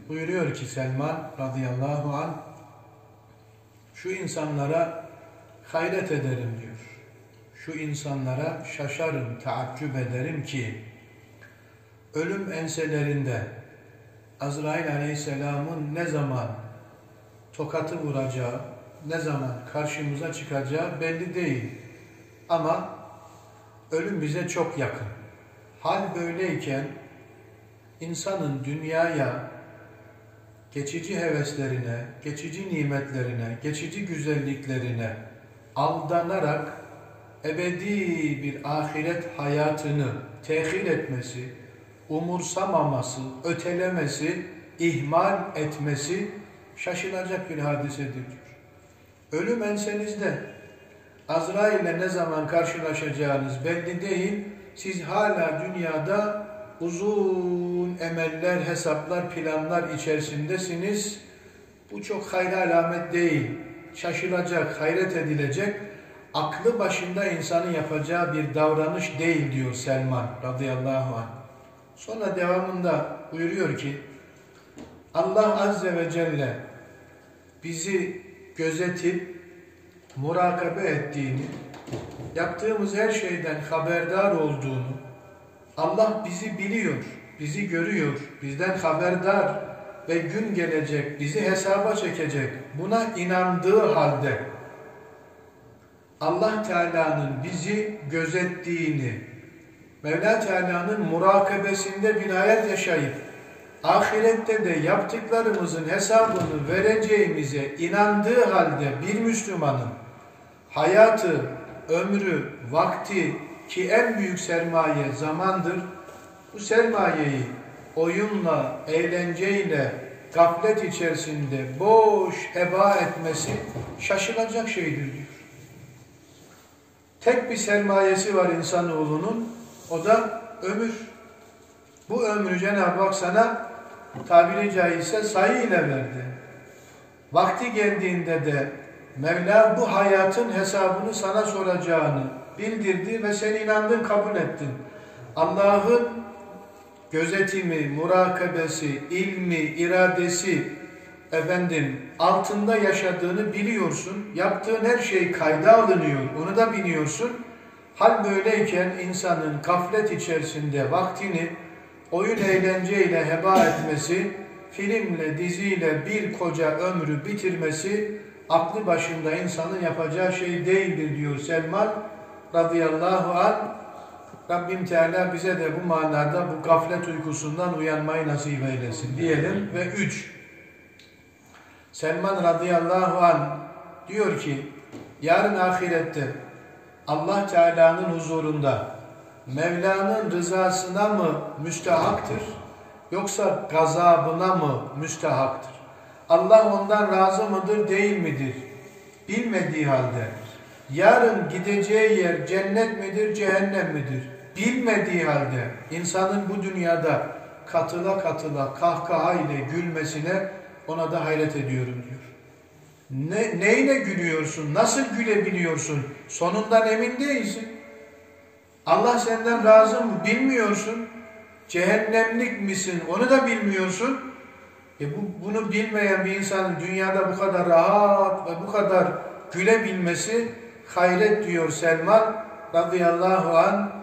Buyuruyor ki Selman radıyallahu anh, şu insanlara hayret ederim diyor. Şu insanlara şaşarım, taaccüp ederim ki ölüm enselerinde Azrail aleyhisselamın ne zaman tokatı vuracağı, ne zaman karşımıza çıkacağı belli değil. Ama ölüm bize çok yakın. Hal böyleyken insanın dünyaya, geçici heveslerine, geçici nimetlerine, geçici güzelliklerine aldanarak ebedi bir ahiret hayatını tehir etmesi, umursamaması, ötelemesi, ihmal etmesi şaşılacak bir hadisedir diyor. Ölüm ensenizde, Azrail ile ne zaman karşılaşacağınız belli değil, siz hala dünyada uzun emeller, hesaplar, planlar içerisindesiniz. Bu çok hayra alamet değil. Şaşılacak, hayret edilecek, aklı başında insanın yapacağı bir davranış değil diyor Selman radıyallahu anh. Sonra devamında buyuruyor ki, Allah azze ve celle bizi gözetip murakabe ettiğini, yaptığımız her şeyden haberdar olduğunu, Allah bizi biliyor, bizi görüyor, bizden haberdar ve gün gelecek, bizi hesaba çekecek. Buna inandığı halde Allah Teala'nın bizi gözettiğini, Mevla Teala'nın murakabesinde bir hayat yaşayıp ahirette de yaptıklarımızın hesabını vereceğimize inandığı halde bir Müslümanın hayatı, ömrü, vakti ki en büyük sermaye zamandır, bu sermayeyi oyunla, eğlenceyle, gaflet içerisinde boş heba etmesi şaşılacak şeydir diyor. Tek bir sermayesi var insanoğlunun, o da ömür. Bu ömrü Cenab-ı Hak sana tabiri caizse sayı ile verdi. Vakti geldiğinde de Mevla bu hayatın hesabını sana soracağını bildirdi ve sen inandın, kabul ettin. Allah'ın gözetimi, murakabesi, ilmi, iradesi altında yaşadığını biliyorsun. Yaptığın her şey kayda alınıyor. Onu da biliyorsun. Hal böyleyken insanın gaflet içerisinde vaktini oyun eğlenceyle heba etmesi, filmle, diziyle bir koca ömrü bitirmesi aklı başında insanın yapacağı şey değildir diyor Selman radıyallahu anh. Rabbim Teala bize de bu manada bu gaflet uykusundan uyanmayı nasip eylesin diyelim. Ve 3. Selman radıyallahu anh diyor ki, yarın ahirette Allah Teala'nın huzurunda Mevla'nın rızasına mı müstehaktır, yoksa gazabına mı müstehaktır? Allah ondan razı mıdır, değil midir? Bilmediği halde yarın gideceği yer cennet midir, cehennem midir? Bilmediği halde insanın bu dünyada katıla katıla kahkaha ile gülmesine, ona da hayret ediyorum diyor. Neyle gülüyorsun? Nasıl gülebiliyorsun? Sonundan emin değilsin. Allah senden razı mı? Bilmiyorsun. Cehennemlik misin? Onu da bilmiyorsun. Bunu bilmeyen bir insanın dünyada bu kadar rahat ve bu kadar gülebilmesi hayret diyor Selman radıyallahu anh.